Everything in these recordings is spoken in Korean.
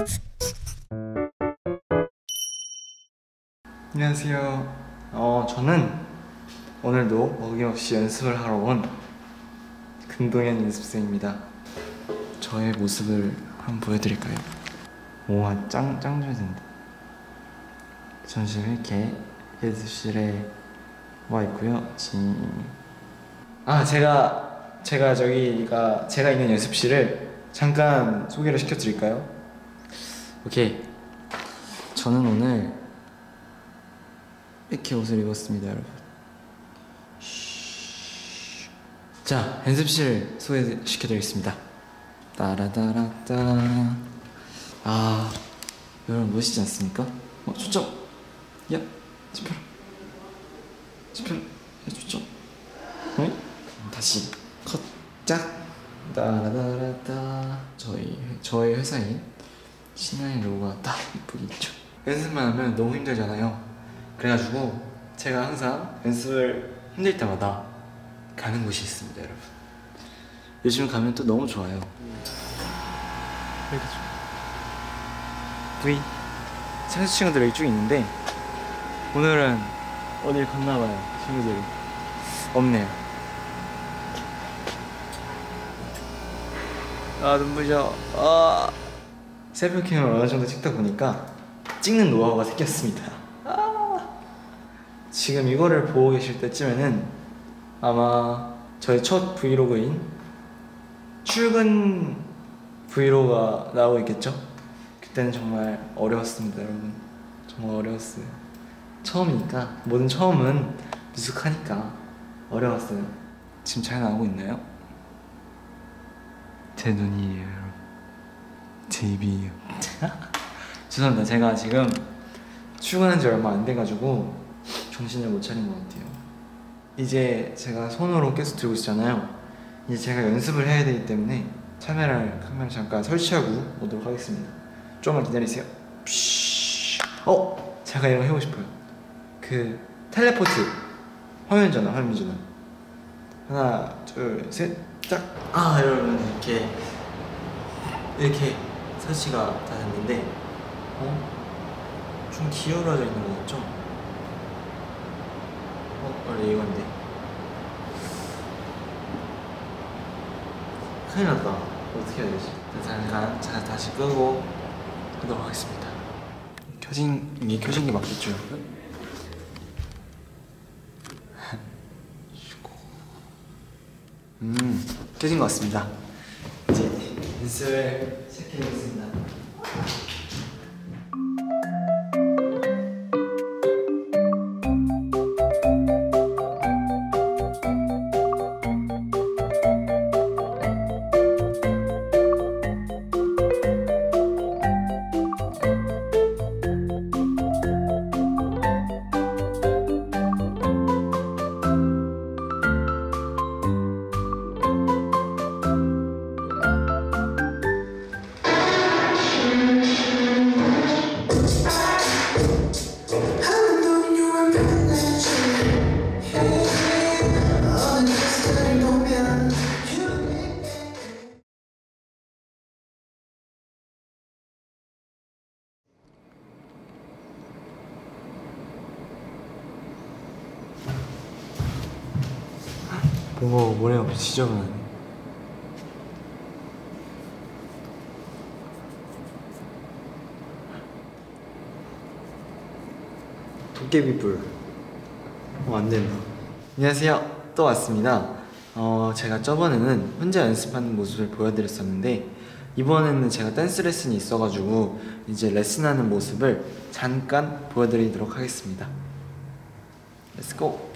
안녕하세요. 저는 오늘도 어김없이 연습을 하러 온 금동현 연습생입니다. 저의 모습을 한번 보여드릴까요? 우와, 짱 잘 된다. 전 지금 이렇게 연습실에 와 있고요. 제가 있는 연습실을 잠깐 소개를 시켜드릴까요? 오케이. 저는 오늘 이렇게 옷을 입었습니다, 여러분. 자, 연습실 소개시켜드리겠습니다. 따라따라따. 아, 여러분 멋있지 않습니까? 초점. 야, 집혀라. 야, 초점. 응? 다시 컷. 짝. 따라따라따. 저의 회사인 신나의 로고가 딱 이쁘게 있죠. 연습만 하면 너무 힘들잖아요. 그래가지고 제가 항상 연습을 힘들 때마다 가는 곳이 있습니다, 여러분. 요즘 가면 또 너무 좋아요. 이렇게 V 선수 친구들이 쭉 있는데 오늘은 어딜 갔나봐요. 친구들이 없네요. 아, 눈부셔. 새벽 캠을 어느 정도 찍다 보니까 찍는 노하우가 생겼습니다. 지금 이거를 보고 계실 때쯤에는 아마 저희 첫 브이로그인 출근 브이로그가 나오고 있겠죠? 그때는 정말 어려웠습니다, 여러분. 정말 어려웠어요. 처음이니까, 모든 처음은 미숙하니까 어려웠어요. 지금 잘 나오고 있나요? 제 눈이에요, 여러분. 제 입이에요. 죄송합니다. 제가 지금 출근한 지 얼마 안 돼가지고 정신을 못 차린 것 같아요. 이제 제가 손으로 계속 들고 있잖아요. 이제 제가 연습을 해야 되기 때문에 카메라 잠깐 설치하고 오도록 하겠습니다. 조금만 기다리세요. 제가 이런 거 해보고 싶어요. 그 텔레포트 화면 전환. 하나, 둘, 셋, 짝. 여러분, 이렇게 설치가 다 됐는데 좀 기울어져 있는 거 같죠? 원래 이건데 큰일 났다. 어떻게 해야 되지? 잠깐 다시 끄고 하도록 하겠습니다. 이게 켜진 게 맞겠죠? 켜진 것 같습니다. 이제 연습을 시작해보겠습니다. 뭔가 모래가 지저분하네. 도깨비불. 안된다. 안녕하세요. 또 왔습니다. 제가 저번에는 혼자 연습하는 모습을 보여드렸었는데 이번에는 제가 댄스 레슨이 있어가지고 이제 레슨하는 모습을 잠깐 보여드리도록 하겠습니다. Let's go.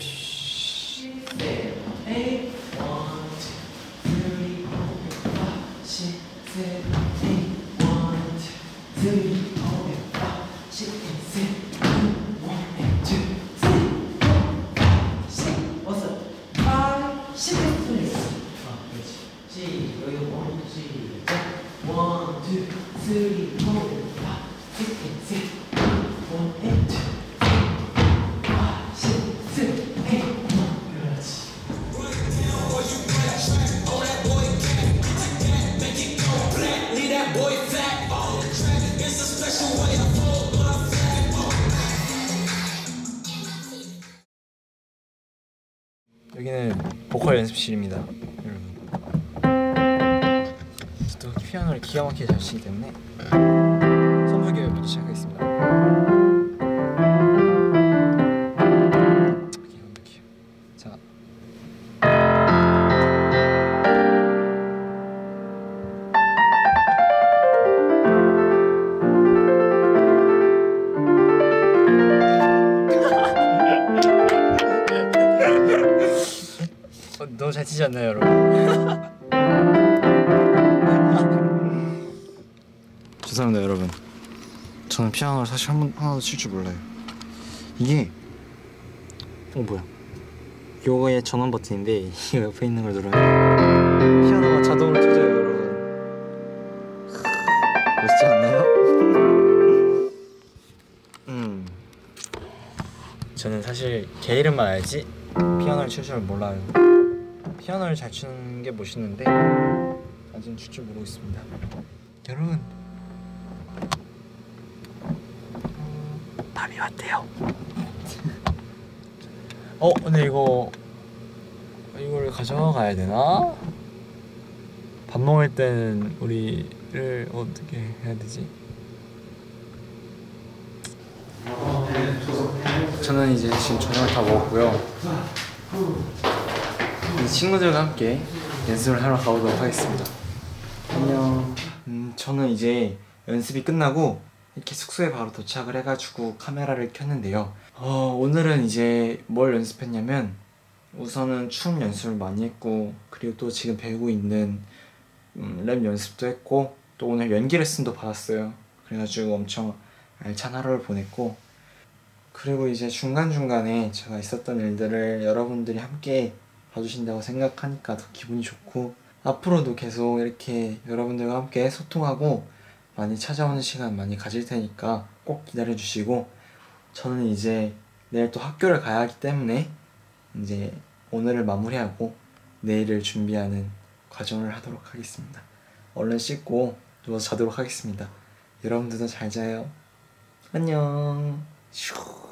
보컬 연습실입니다, 여러분. 또 피아노를 기가 막히게 잘 치기 때문에 선수 교육부터 시작하겠습니다. 완벽해요. 자. 너무 잘 치지 않나요, 여러분? 죄송합니다, 여러분. 저는 피아노를 사실 하나도 칠 줄 몰라요. 이게 뭐야? 요거의 전원 버튼인데 이 옆에 있는 걸 누르면 피아노가 자동으로 켜져요, 여러분. 멋있지 않나요? 저는 사실 개 이름만 알지 피아노를 칠 줄 몰라요. 피아노를 잘 치는 게 멋있는데 아직은 칠 줄 모르고 있습니다. 여러분, 밥이 왔대요. 근데 이거를 가져가야 되나? 밥 먹을 때는 우리를 어떻게 해야 되지? 저는 이제 지금 저녁을 다 먹었고요. 이제 친구들과 함께 연습을 하러 가보도록 하겠습니다. 안녕. 저는 이제 연습이 끝나고 이렇게 숙소에 바로 도착을 해가지고 카메라를 켰는데요. 오늘은 이제 뭘 연습했냐면 우선은 춤 연습을 많이 했고, 그리고 또 지금 배우고 있는 랩 연습도 했고, 또 오늘 연기 레슨도 받았어요. 그래가지고 엄청 알찬 하루를 보냈고, 그리고 이제 중간중간에 제가 있었던 일들을 여러분들이 함께 봐주신다고 생각하니까 더 기분이 좋고, 앞으로도 계속 이렇게 여러분들과 함께 소통하고 많이 찾아오는 시간 많이 가질 테니까 꼭 기다려주시고, 저는 이제 내일 또 학교를 가야 하기 때문에 이제 오늘을 마무리하고 내일을 준비하는 과정을 하도록 하겠습니다. 얼른 씻고 누워서 자도록 하겠습니다. 여러분들도 잘 자요. 안녕. 슈.